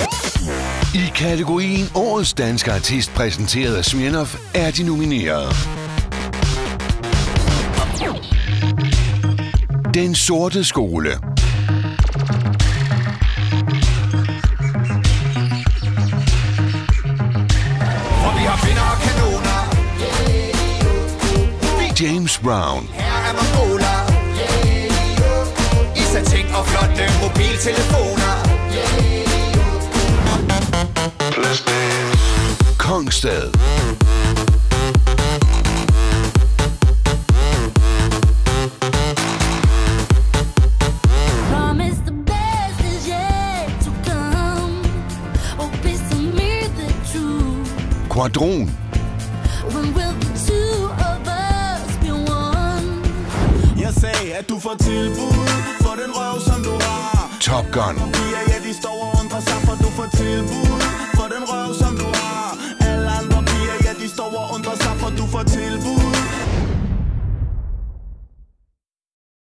I kategorien Årets Danske Artist præsenteret af Smirnoff er de nominerede. Den sorte skole. For vi har vinder og kanoner. Djämes Braun. Her er mongoler. I sating og flotte mobiltelefoner. Kongsted. Quadron. Jeg sagde, at du får tilbud for den røv, som du har. Topgunn. Ja, de står og undrer sig, for du får tilbud for den røv, som du har. Alle andre piger, ja, de står og undrer sig, for du får tilbud